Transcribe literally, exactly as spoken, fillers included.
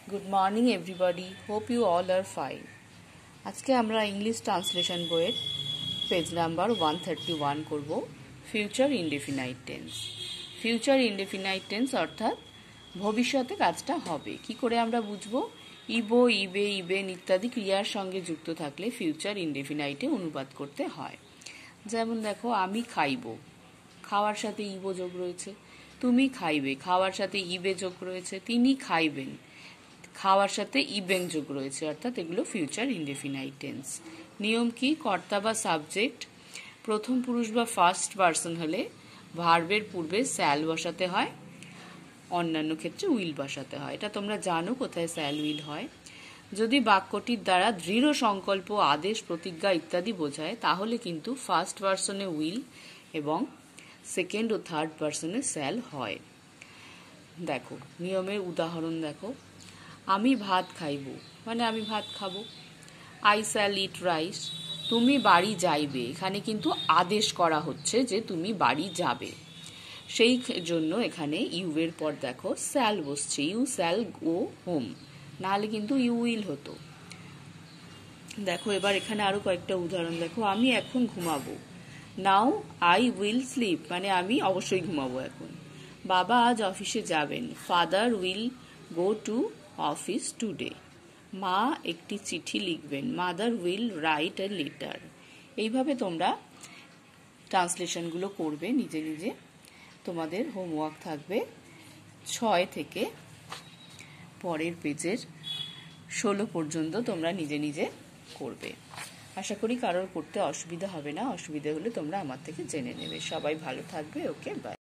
Good morning everybody. Hope you all are fine. আজকে আমরা English translation বইয়ের page number one thirty-one করব future indefinite tense. Future indefinite tense অর্থাৎ ভবিষ্যতে কাজটা হবে কি করে আমরা বুঝবো? ইবো, ইবে, ইবেন ইত্যাদি ক্রিয়ার সঙ্গে যুক্ত থাকলে ফিউচার ইনডেফিনাইটে অনুবাদ করতে হয়। যেমন দেখো, আমি খাইব, খাওয়ার সাথে ইবো যোগ রয়েছে। তুমি খাইবে, খাওয়ার সাথে ইবে যোগ রয়েছে। তিনি খাইবেন, খাওয়ার সাথে ইবেন যোগ রয়েছে, অর্থাৎ এগুলো ফিউচার ইনডেফিনাইট টেন্স। নিয়ম কি? কর্তা বা সাবজেক্ট প্রথম পুরুষ বা ফার্স্ট পারসন হলে ভার্বের পূর্বে স্যাল বসাতে হয়, অন্যান্য ক্ষেত্রে উইল বসাতে হয়। এটা তোমরা জানো কোথায় স্যাল উইল হয়। যদি বাক্যটির দ্বারা দৃঢ় সংকল্প, আদেশ, প্রতিজ্ঞা ইত্যাদি বোঝায় তাহলে কিন্তু ফার্স্ট পারসনে উইল এবং সেকেন্ড ও থার্ড পারসনে স্যাল হয়। দেখো নিয়মের উদাহরণ দেখো, আমি ভাত খাইব মানে আমি ভাত খাবো। আই শ্যাল ইট রাইস, তুমি বাড়ি যাইবে, এখানে কিন্তু আদেশ করা হচ্ছে যে তুমি বাড়ি যাবে, সেই জন্য এখানে ইউ এর পর দেখো স্যাল বসছে। ইউ শ্যাল গো হোম, নাহলে কিন্তু ইউ উইল হতো। দেখো এবার এখানে আরো কয়েকটা উদাহরণ দেখো, আমি এখন ঘুমাবো। নাও আই উইল স্লিপ, মানে আমি অবশ্যই ঘুমাবো এখন। বাবা আজ অফিসে যাবেন। Father will go to office today. মা একটি চিঠি লিখবেন। Mother will write a letter. এইভাবে তোমরা ট্রান্সলেশনগুলো করবে নিজে নিজে। তোমাদের হোমওয়ার্ক থাকবে ছয় থেকে পরের পেজের ষোলো পর্যন্ত তোমরা নিজে নিজে করবে। আশা করি কারোর করতে অসুবিধা হবে না। অসুবিধা হলে তোমরা আমার থেকে জেনে নেবে। সবাই ভালো থাকবে। Okay, by.